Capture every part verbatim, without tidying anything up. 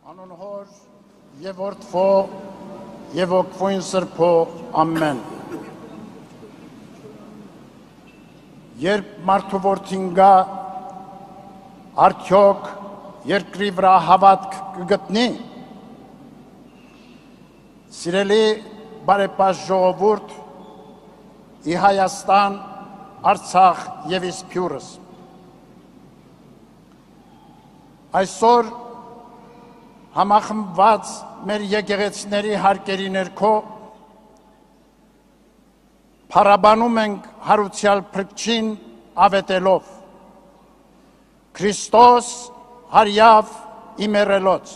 Անուն Հոր եւ Որդվո եւ Ոգվույն Սրբո ամեն։ Երբ մարդու որդին գա, արդյոք երկրի վրա հավատք կգտնի։ Սիրելի բարեպաշտ ժողովուրդ, ի Հայաստան, Արցախ եւ Իսփյուռս։ Այսօր համախմբված մեր եկեղեցիների հարկերի ներքո փառաբանում ենք հարուցյալ Փրկչին ավետելով Քրիստոս հարյավ իմերելոց։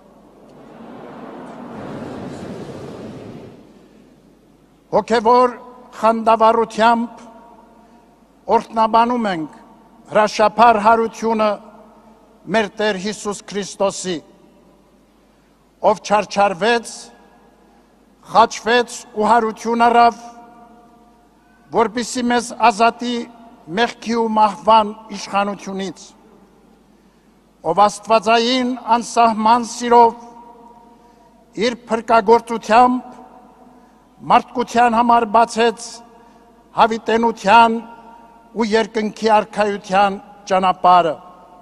Հոգևոր խանդավառությամբ օրհնաբանում ենք հրաշափառ հարությունը մեր Տեր Հիսուս Քրիստոսի, ով չարչարվեց, խաչվեց ու հարություն առավ, որպեսզի մեզ ազատի մեղքի ու մահվան իշխանությունից, ով աստվածային անսահման սիրով իր փրկագործությամբ մարդկության համար բացեց հավիտենության ու երկնքի արքայության ճանապարհը։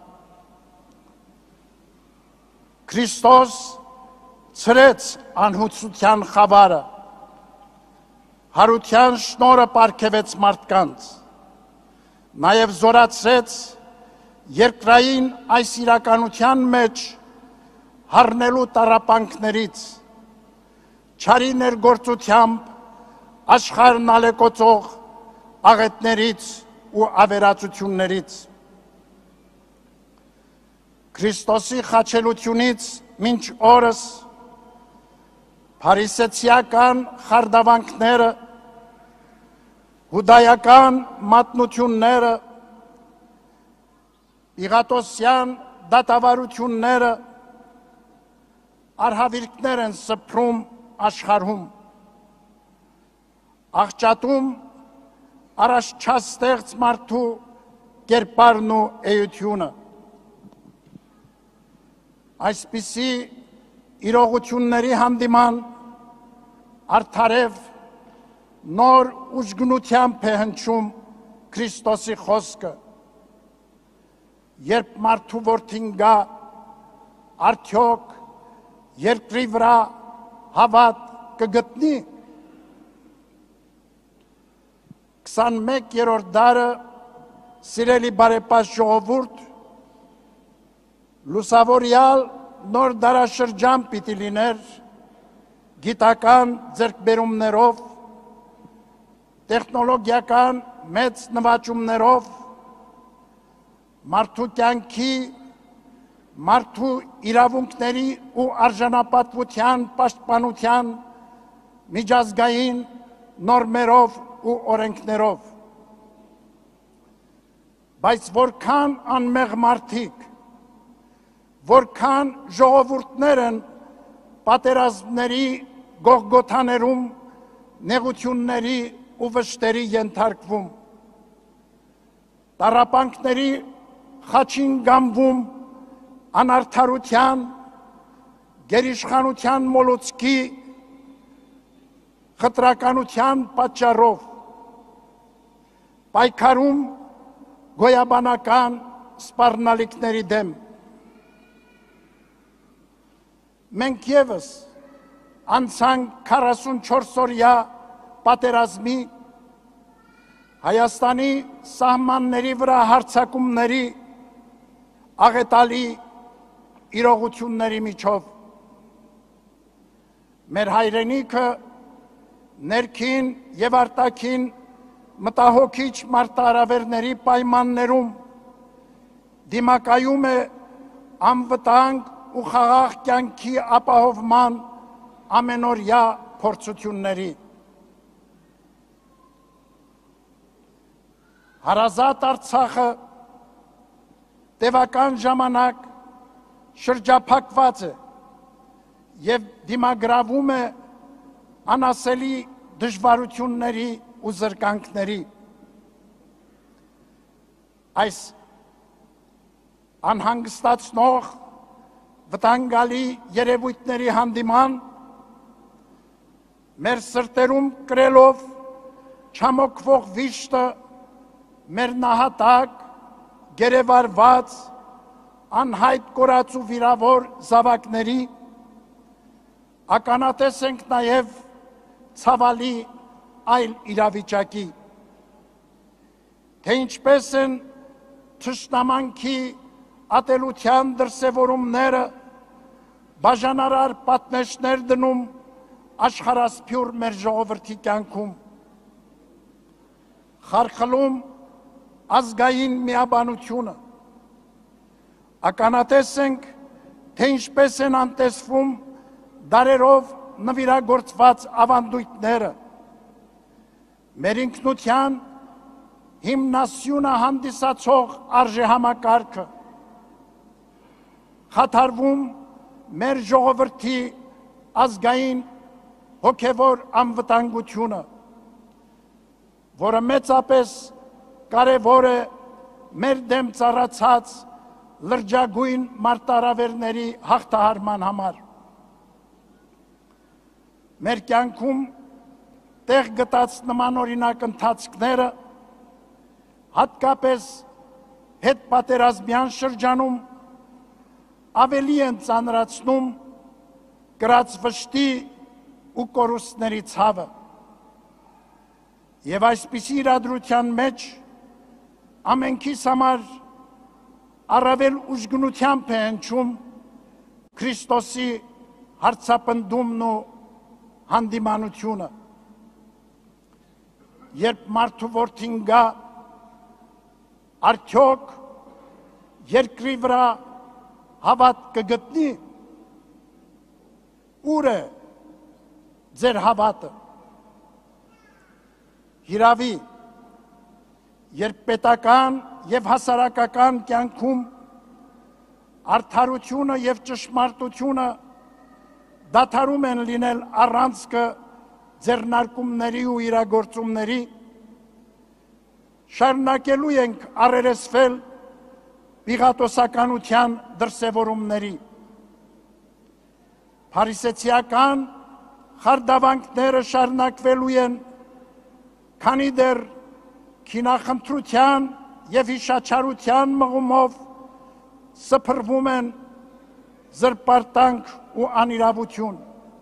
Քրիստոս ցրեց անհուսության խավարը, հարության շնորհը պարգևեց մարդկանց, նաև զորացրեց երկրային այս իրականության մեջ հառնելու տառապանքներից, չարի ներգործությամբ աշխարհն ալեկոծող աղետներից ու ավերածություններից։ Քրիստոսի խաչելությունից մինչ օրս փարիսեցիական խարդավանքները, հուդայական մատնությունները, պիղատոսյան դատավարությունները արհավիրքներ են սփռում աշխարհում, աղճատում առաջչաստեղծ մարդու կերպարն ու էությունը։ Այսպիսի իրողությունների հանդիման արդարև նոր ուժգնությամբ է հնչում Քրիստոսի խոսքը, երբ մարդու որդին գա, արդյոք երկրի վրա հավատ կգտնի։ քսանմեկերորդ դարը, սիրելի բարեպաշտ ժողովուրդ, լուսավորյալ նոր դարաշրջան պիտի լիներ գիտական ձեռքբերումներով, տեխնոլոգիական մեծ նվաճումներով, մարդու կյանքի, մարդու իրավունքների ու արժանապատվության պաշտպանության միջազգային նորմերով ու օրենքներով։ Բայց որքան անմեղ մարդիկ, որքան ժողովուրդներ են պատերազմների գողգոթաներում նեղությունների ու վշտերի ենթարկվում, տառապանքների խաչին գամվում անարդարության, գերիշխանության մոլուցքի, խտրականության պատճառով, պայքարում գոյաբանական սպառնալիքների դեմ։ Մենք ևս անցանք քառասունչորս-օրյա պատերազմի, Հայաստանի սահմանների վրա հարձակումների, աղետալի իրողությունների միջով։ Մեր հայրենիքը ներքին եւ արտաքին մտահոգիչ մարտահրավերների պայմաններում դիմակայում է անվտանգ ու խաղաղ կյանքի ապահովման ամենօրյա փորձությունների։ Հարազատ Արցախը տևական ժամանակ շրջափակված է եւ դիմագրավում է անասելի դժվարությունների ու զրկանքների։ Այս անհանգստացնող վտանգալի երևույթների հանդիման մեր սրտերում կրելով չամոքվող վիշտը մեր նահատակ, գերեվարված, անհայտ կորած ու վիրավոր զավակների ականատես ենք նաև ցավալի այլ իրավիճակի, թե ինչպես են թշնամանքի ատելության դրսևորումները բաժանարար պատնեշներ դնում աշխարհասփյուր մեր ժողովրդի կյանքում, խարխլում ազգային միաբանությունը, ականատես ենք, թե ինչպես են անտեսվում դարերով նվիրագործված ավանդույթները, մեր ինքնության հիմնասյունը հանդիսացող արժեհամակարգը, խաթարվում մեր ժողովրդի ազգային հոգևոր անվտանգությունը, որը մեծապես կարևոր է մեր դեմ ծառացած լրջագույն մարտահրավերների հաղթահարման համար։ Մեր կյանքում տեղ գտած նմանօրինակ ընթացքները, հատկապես հետպատերազմյան շրջանում, ավելի են ծանրացնում կրած վշտի ու կորուստների ցավը։ Եվ այսպիսի իրադրության մեջ ամենքիս համար առավել ուժգնությամբ է հնչում Քրիստոսի հարցապնդումն ու հանդիմանությունը։ Երբ մարդու որդին գա, արդյոք երկրի վրա հավատ կգտնի, ուր է ձեր հավատը։ Հիրավի, երբ պետական եւ հասարակական կյանքում արդարությունը եւ ճշմարտությունը դադարում են լինել առանցքը ձեռնարկումների ու իրագործումների, շարունակելու ենք առերեսվել պիղատոսականության դրսևորումների։ Փարիսեցիական խարդավանքները շարունակվելու են, քանի դեռ քինախնդրության եւ հիշաչարության մղումով սփռվում են զրպարտանք ու անիրավություն։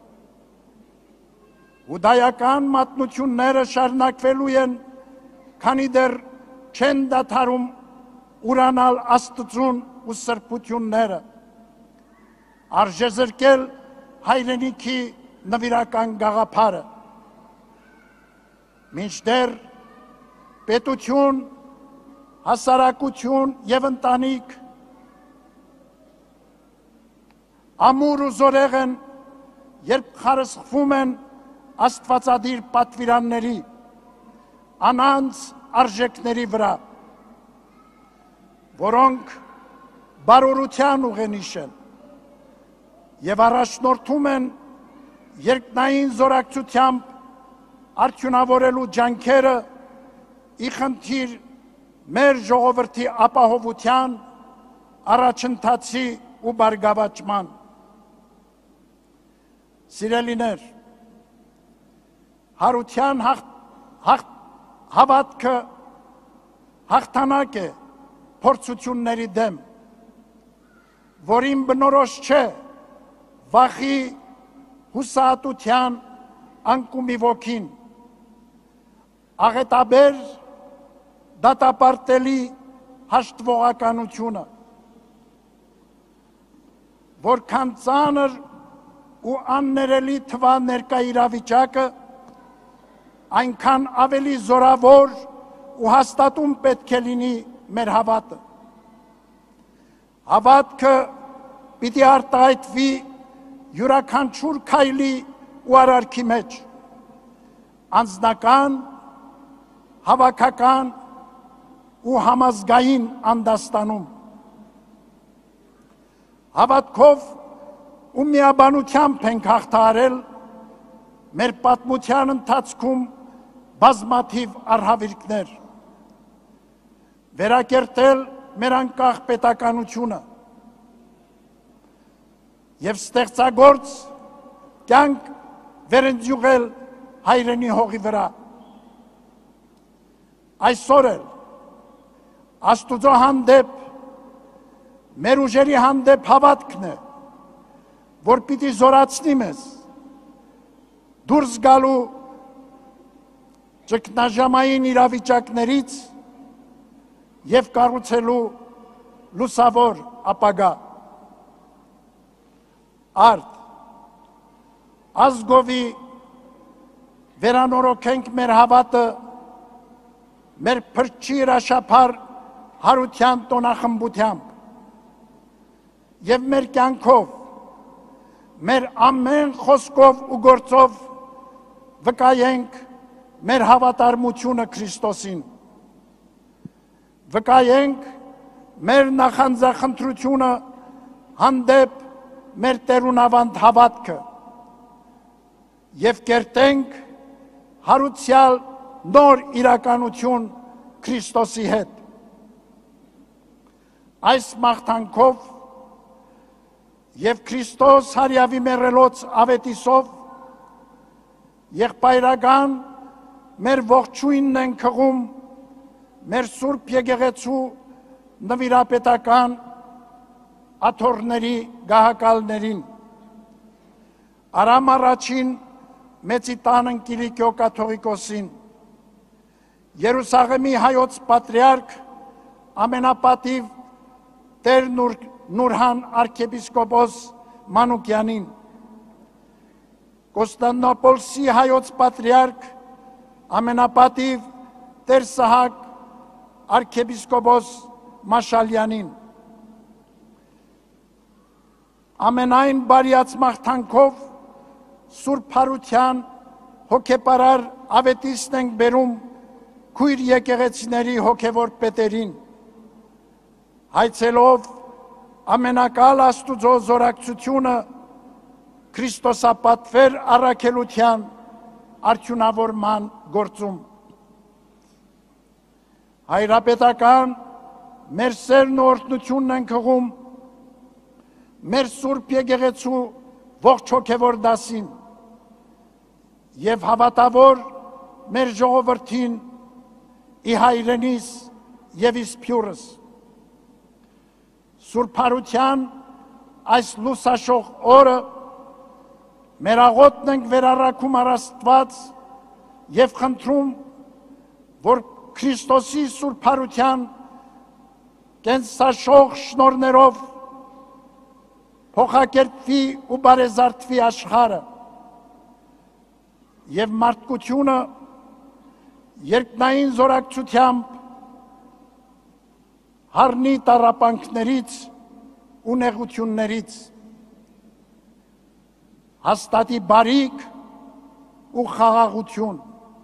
Հուդայական մատնությունները շարունակվելու են, քանի դեռ չեն դադարում ուրանալ Աստծուն ու սրբությունները, արժե զրկել հայրենիքի նվիրական գաղափարը, մինչդեռ պետություն, հասարակություն եւ ընտանիք ամուր ու զորեղ են, երբ խարսխվում են աստվածադիր պատվիրանների, անանց արժեքների վրա, որոնք բարօրության ուղենիշ են եւ առաջնորդում են երկնային զորակցությամբ արդյունավորելու ջանքերը ի խնդիր մեր ժողովրդի ապահովության, առաջընթացի ու բարգավաճման։ Սիրելիներ, հարության հաղ, հաղ, հավատքը հաղթանակ է փորձությունների դեմ, որին բնորոշ չէ վախի, հուսահատության, անկումի ոգին, աղետաբեր դատապարտելի հաշտվողականությունը, որքան ծանր ու աններելի թվա ներկա իրավիճակը, այնքան ավելի զորավոր ու հաստատում պետք է լինի մեր հավատը։ Հավատքը պիտի արտահայտվի յուրաքանչյուր քայլի ու արարքի մեջ, անձնական, հավաքական ու համազգային անդաստանում։ Հավատքով ու միաբանությամբ ենք հաղթահարել մեր պատմության ընթացքում բազմաթիվ արհավիրքներ, վերակերտել մեր անկախ պետականությունը, եւ ստեղծագործ կյանք վերընձյուղել հայրենի հողի վրա։ Այսօր էլ Աստուծո հանդեպ, մեր ուժերի հանդեպ հավատքն է, որ պիտի զորացնի մեզ դուրս գալու ճգնաժամային իրավիճակներից եւ կառուցելու լուսավոր ապագա։ Արդ ազգովի վերանորոգենք մեր հավատը, մեր փրկչի հրաշափառ հարության տոնախմբությամբ եւ մեր կյանքով, մեր ամեն խոսքով ու գործով վկայենք մեր հավատարմությունը Քրիստոսին, վկայենք մեր նախանձախնդրությունը հանդեպ մեր տերունավանդ հավատքը եւ կերտենք հարուցյալ նոր իրականություն Քրիստոսի հետ։ Այս մաղթանքով եւ Քրիստոս հարյավի մեռելոց ավետիսով եղբայրական մեր ողջույնն են քղում մեր Սուրբ Եկեղեցու նվիրապետական աթոռների գահակալներին, Արամ առաջին Մեծի տանն Կիլիկիո կաթողիկոսին, Երուսաղեմի հայոց պատրիարք ամենապատիվ Տեր Նուրհան arczepiskopos Մանուկյանին, Կոստանդնոպոլսի հայոց պատրիարք ամենապատիվ Տեր Սահակ arczepiskopos Մաշալյանին, ամենայն բարյաց մաղթանքով Սուրբ Հարության հոգեպարար ավետիսն ենք բերում քույր եկեղեցիների հոգևոր պետերին, հայցելով ամենակալ Աստուծո զորակցությունը Քրիստոսապատվեր առաքելության արդյունավորման գործում։ Հայրապետական մեր սերն ու օրհնությունն ենք հղում մեր Սուրբ Եկեղեցու ողջ հոգևոր դասին եւ հավատավոր մեր ժողովրդին ի հայրենիս եւ իսփյուրս։ Սուրբ Հարության այս լուսաշող օրը մեր աղոթն ենք վերառակում առ Աստված եւ խնդրում, որ Քրիստոսի Սուրբ Հարության կենսաշող շնորներով փոխակերպվի ու բարեզարդվի աշխարհը եւ մարդկությունը երկնային զորակցությամբ հարնի տառապանքներից ու նեղություններից, հաստատի բարիք ու խաղաղություն։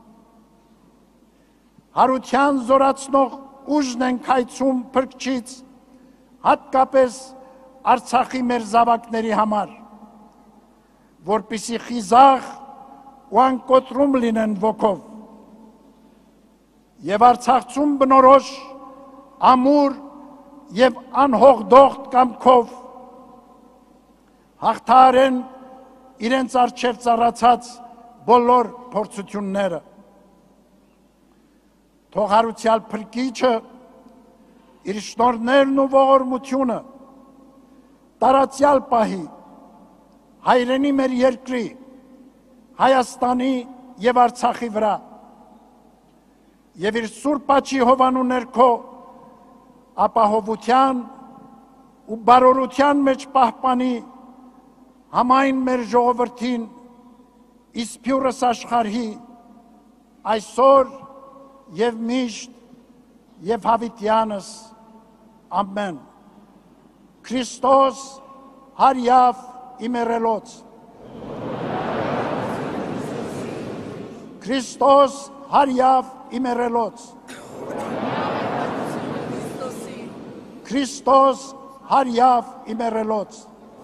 Հարության զորացնող ուժն ենք հայցում փրկչից, հատկապես Արցախի մեր զավակների համար, որպեսզի խիզախ ու անկոտրում լինեն ոգով, եւ Արցախցում բնորոշ ամուր եւ անհողդողտ կամքով հաղթահարեն իրենց առջև ծառացած բոլոր փորձությունները։ Թող հարուցյալ փրկիչը իր շնորհներն ու ողորմությունը տարածյալ պահի հայրենի մեր երկրի, Հայաստանի եւ Արցախի վրա եւ իր Սուրբ Աչի հովանու ներքո ապահովության ու բարօրության մեջ պահպանի համայն մեր ժողովրդին իսփյուրս աշխարհի այսօր եւ միշտ եւ հավիտյանս ամեն Քրիստոս հարյավ իմերելոց Քրիստոս հարյավ իմերելոց Քրիստոս հարյավ իմերելոց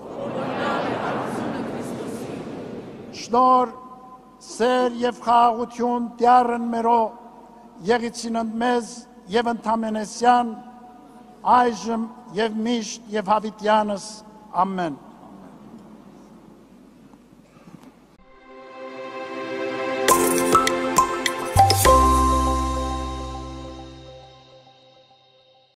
Շնոր սեր եւ խաղաղություն դյարն մերո եղիցին մեզ եւ ընդամենեսյան այժմ եւ միշտ եւ հավիտյանս ամեն